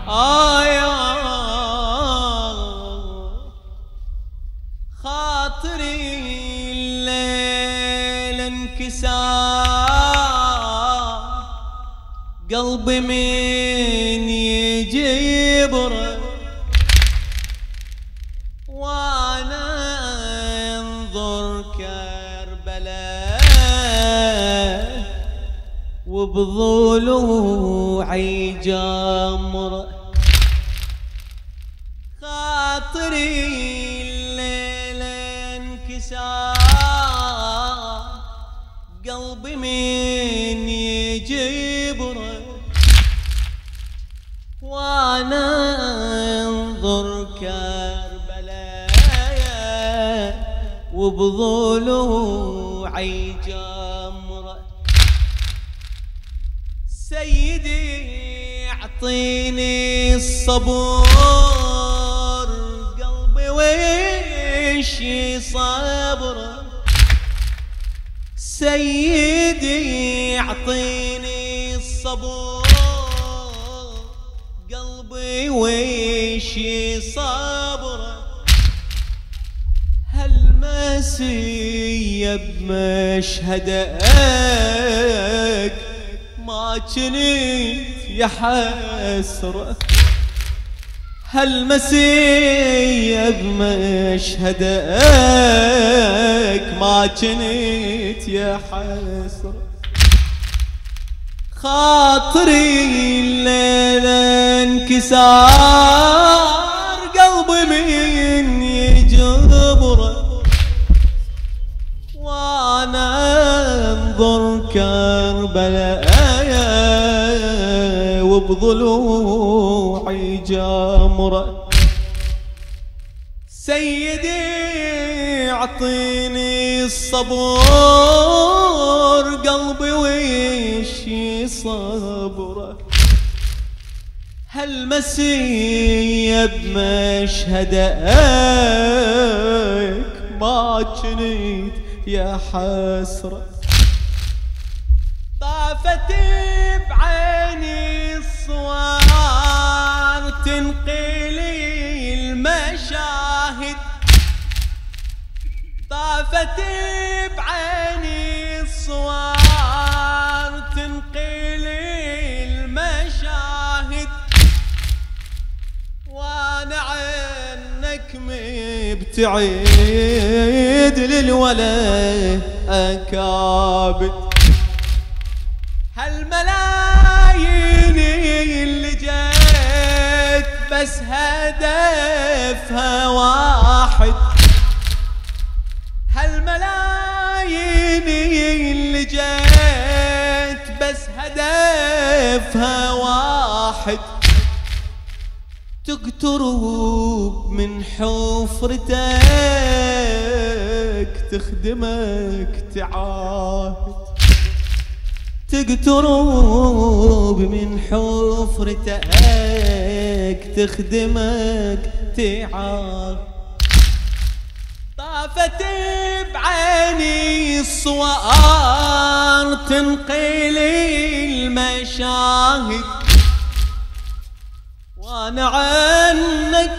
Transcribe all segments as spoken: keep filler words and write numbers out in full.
آه يا خاطري الليل انكسار، قلبي من يجبره وانا انظر كربلاء وبضلوعي جمره. خاطري الليل انكسار، قلبي من يجبره وانا انظر كربلاء وبضلوعي جمره. سيدي اعطيني الصبر، قلبي ويش صبره. سيدي اعطيني الصبر، قلبي ويش صبره. هالمسية بمشهدك ما جنيت يا حسرة. هالمسية بمشهدك ما جنيت يا حسرة. خاطري الليلة انكسار، قلبي من يجبره وانا انظر كربلاء وبضلوعي جمره. سيدي اعطيني الصبر، قلبي ويش صبره. هالمسية بمشهدك ما جنيت يا حسرة. طافت بعيني الصور تنقلي المشاهد. طافت بعيني الصور تنقلي المشاهد وانا عنك مبتعد للولا اكابد. هالملايين اللي جيت بس هدفها واحد. هالملايين اللي جيت بس هدفها واحد. تقترب من حفرتك تخدمك تعاهد. تقترب من حفرتك تخدمك تعاهد. طافت بعيني الصور تنقلي المشاهد وانا عنك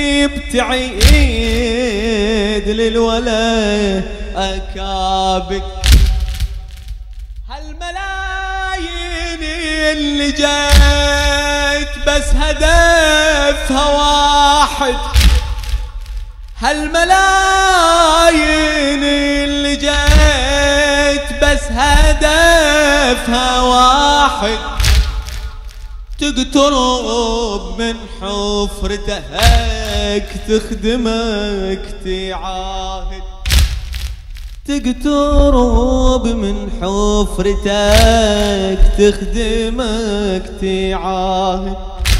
مبتعد للولا اكابك. هالملايين اللي جيت بس هدفها واحد. هالملايين اللي جيت بس هدفها واحد. تقترب من حفرتك تخدمك تعاهد. تقترب من حفرتك تخدمك تعاهد.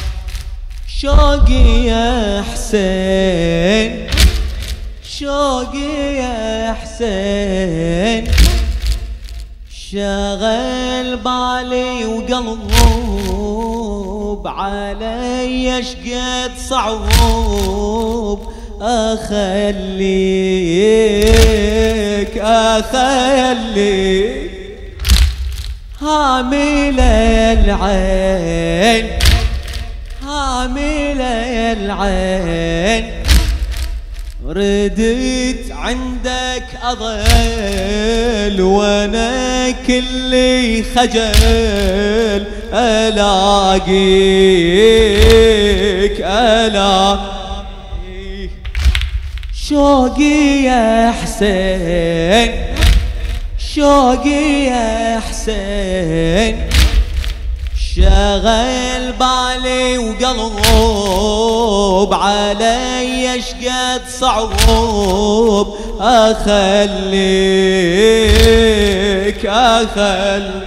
شوقي يا حسين، شوقي يا حسين، شغل بالي وقلب علي شقد صعوب اخليك اخليك هامل العين حاملة العين رديت عندك أظل وانا كلي خجل الاقيك الاقيك شوقي يا حسين شوقي يا حسين شغل بالي وقلب علي شقد صعوب اخليك اخليك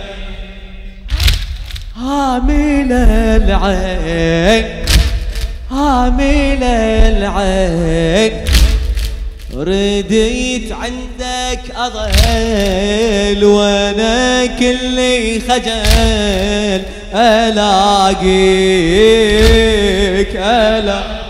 هامل العين هامل العين رديت عندك أظل وانا كلي خجل الاقيك الاقيك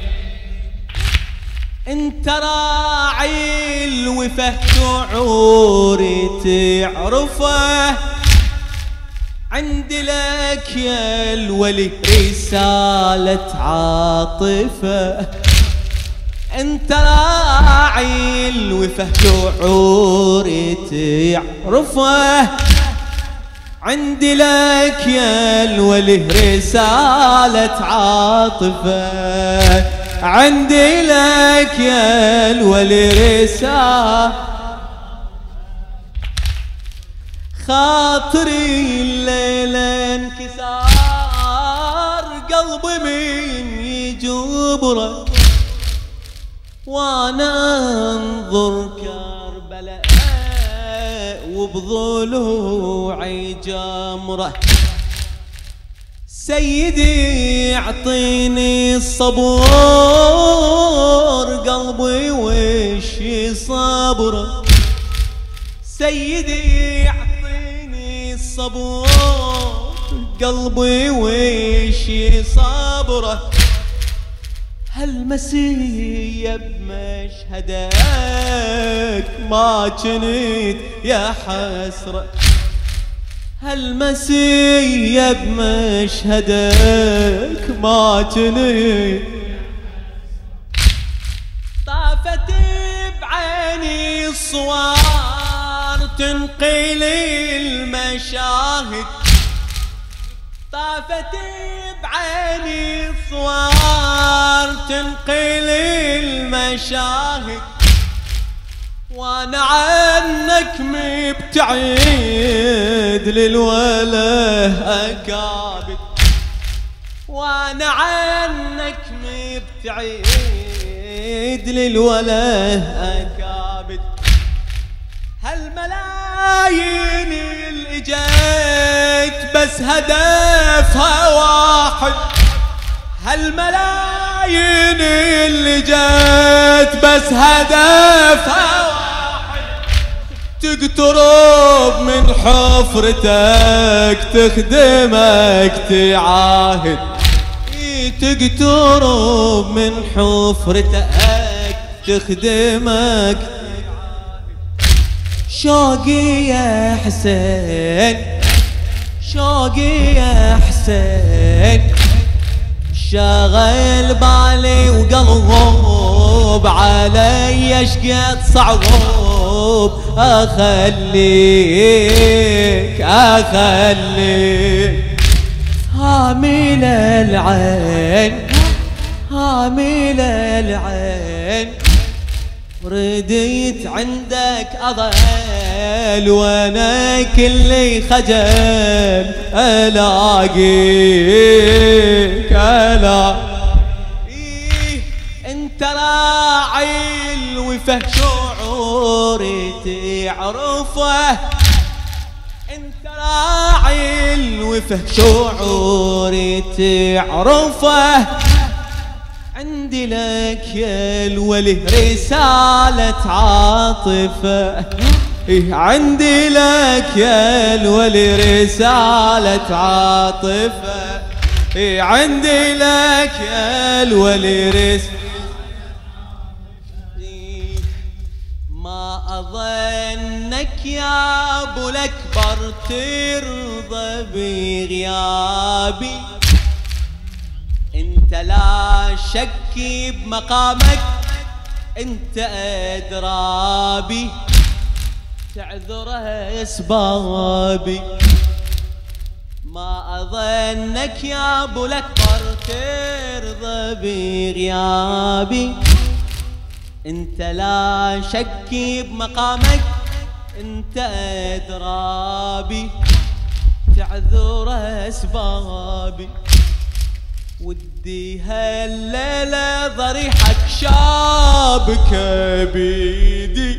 انت راعي الوفا شعوري تعرفه عندي لك يا الولي رسالة عاطفة انت راعي الوفا شعوري تعرفه عندي لك يا الولي رسالة عاطفة عندي لك يا الولي رسالة خاطري الليلة انكسار قلبي من يجبره وانا انظر كربلاء وبضلوعي جمره سيدي اعطيني الصبر قلبي وش صبره سيدي اعطيني الصبر قلبي وش صبره هالمسية بمشهدك ما جنيت يا حسرة هالمسية بمشهدك ما جنيت طافت بعيني الصور تنقلي المشاهد طافت بعيني الصور تنقلي المشاهد وانا عنك مبتعد للوله اكابد وانا عنك مبتعد للوله اكابد هالملايين اللي جيت بس هدفها واحد هالملايين اللي جيت بس هدفها واحد تقترب من حفرتك تخدمك تعاهد تقترب من حفرتك تخدمك شوقي يا حسين شوقي يا حسين شغل بالي وقلب علي شقد صعوب اخليك اخليك هامل العين هامل العين رديت عندك أظل وانا كلي خجل الاقيك الاقيك انت راعي الوفا شعوري تعرفه انت راعي الوفا شعوري تعرفه عندي لك يا الولي رسالة عاطفة عندي لك يا الولي رسالة عاطفة عندي لك يا الولي رسالة ما أظنك يا أبو الأكبر ترضى بغيابي انت انت لا شك بمقامك انت ادرى بي تعذر اسبابي ما اظنك يا ابو الاكبر ترضى بغيابي انت لا شك بمقامك انت ادرى بي تعذر اسبابي ودي هالليلة ضريحك شابك بيدي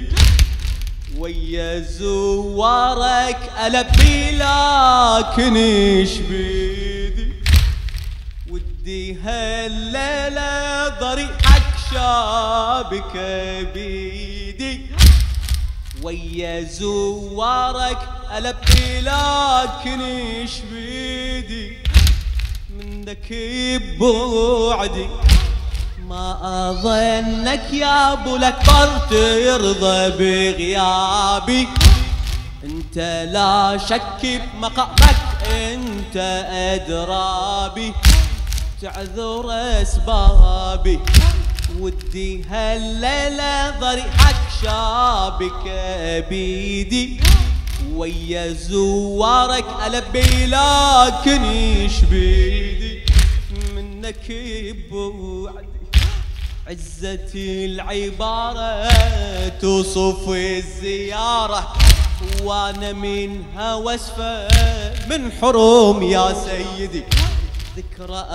ويا زوارك ألبي لكن ايش بيدي ودي هالليلة ضريحك شابك بيدي ويا زوارك ألبي لكن ايش بيدي منك بوعدي ما أظنك يا أبو الأكبر ترضى بغيابي أنت لا شك بمقامك أنت أدرى بي تعذر أسبابي ودي هالليلة ضريحك شابك بيدي ويا زوارك ألبي لكن ايش بيدي منك بوعدي عزتي العبارة توصف الزيارة وانا منها وصفة من حروم يا سيدي ذكرى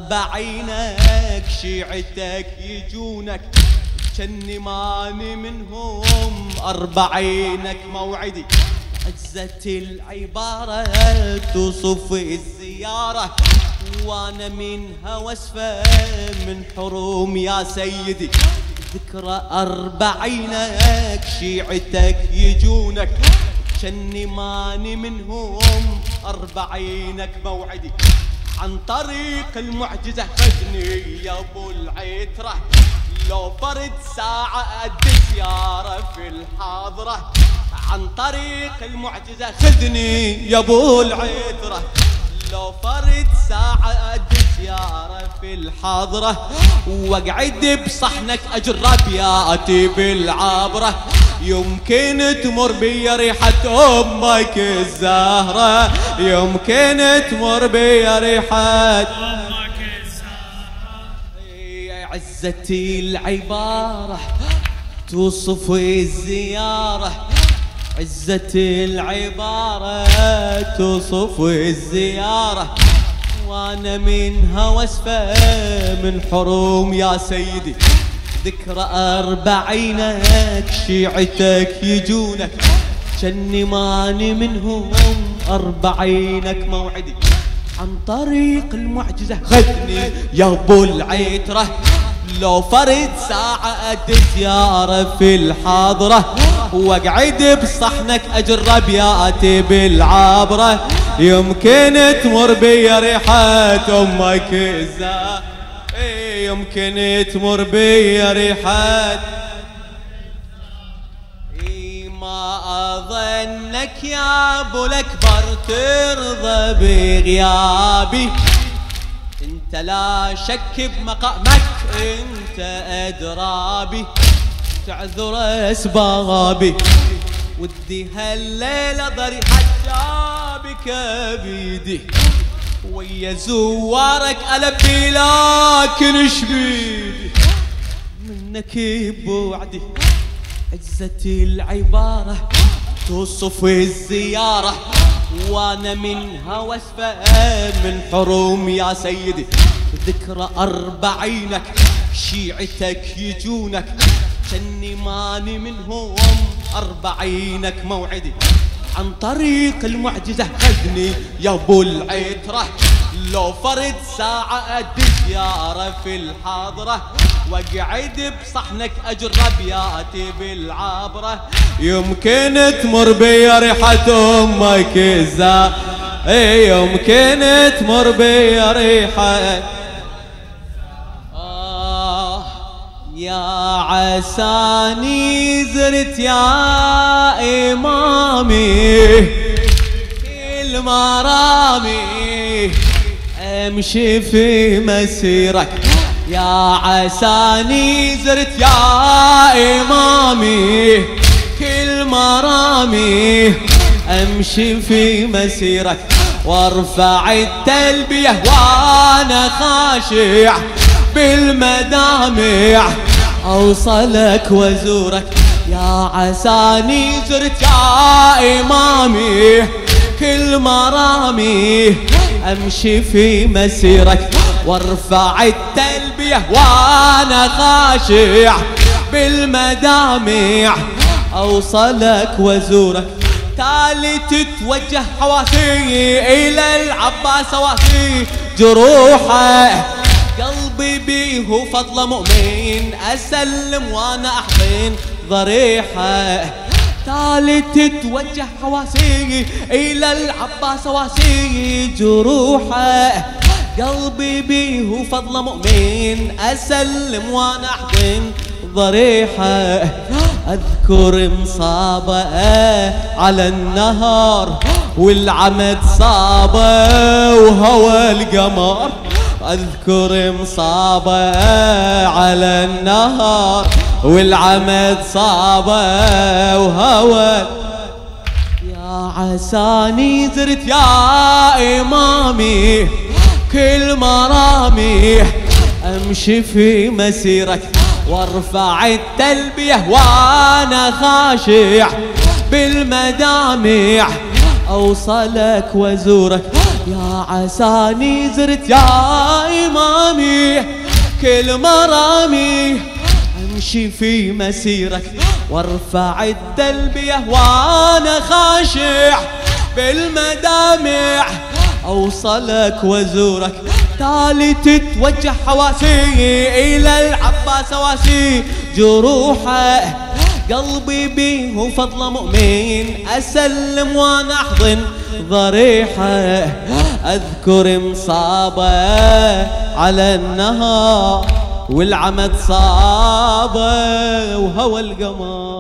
أربعينك شيعتك يجونك جني ماني منهم أربعينك موعدي عزتي العبارة توصف الزيارة وانا منها وصفة من حروم يا سيدي ذكرى أربعينك شيعتك يجونك جني ماني منهم أربعينك موعدي عن طريق المعجزة خذني يا ابو العترة لو فرد ساعة أدي زيارة في الحاضرة عن طريق المعجزة خذني يا ابو العترة لو فرد ساعة أدي زيارة في الحاضرة واقعد بصحنك أجرب ياتي بالعبرة يمكن تمر بي ريحة أمك الزهرة يمكن تمر بي ريحة أمك الزهرة عزتي العبارة توصف الزيارة عزتي العبارة توصف الزيارة وانا منها وصفة من حروم يا سيدي ذكرى أربعينك شيعتك يجونك جني ماني منهم أربعينك موعدي عن طريق المعجزة خذني يا ابو العترة لو فرد ساعة أدي زيارة في الحاضرة واقعد بصحنك أجرب ياتي بالعبرة يمكن تمر بي ريحة أمك الزهرة يمكن تمر بي ريحة ما أظنك يا أبو الأكبر ترضى بغيابي انت لا شك بمقامك انت أدرى بي تعذر أسبابي ودي هالليلة ضريحة شابك بيدي ويا زوارك ألبي لكن ايش بيدي منك بوعدي عزتي العبارة توصف الزيارة وانا منها وصفة من حروم يا سيدي ذكرى أربعينك شيعتك يجونك جني ماني منهم أربعينك موعدي عن طريق المعجزة خذني يا ابو العترة لو فرد ساعة أدي زيارة في الحاضرة واقعد بصحنك أجرب ياتي بالعبرة يمكن تمر بي ريحة أمك الزهرة يمكن تمر بي ريحة آه يا عساني زرت يا إمامي كل مرامي امشي في مسيرك يا عساني زرت يا امامي كل مرامي. امشي في مسيرك وارفع التلبية وانا خاشع بالمدامع اوصلك وازورك يا عساني زرت يا امامي كل مرامي. امشي في مسيرك وارفع التلبية وانا خاشع بالمدامع اوصلك وازورك. تالي تتوجه حواسي الى العباس واسي جروحه قلبي بيه فضل مؤمن اسلم وانا احضن ضريحه. تالي تتوجه حواسي الى العباس واسي جروحه قلبي بيه فضل مؤمن اسلم وانا احضن ضريحه. اذكر مصابه على النهار والعمد صابه وهوى القمر. اذكر مصابه على النهار والعمد صابه وهوى. يا عساني زرت يا امامي كل مرامي. امشي في مسيرك وارفع التلبية وانا خاشع بالمدامع اوصلك وازورك يا عساني زرت يا امامي كل مرامي. امشي في مسيرك وارفع التلبية وانا خاشع بالمدامع اوصلك وازورك. تالي تتوجه حواسي الى العباس واسي جروحه قلبي بيه فضل مؤمن اسلم وانا احضن ضريحه. اذكر مصابه على النهار والعمد صابه وهوى القمر.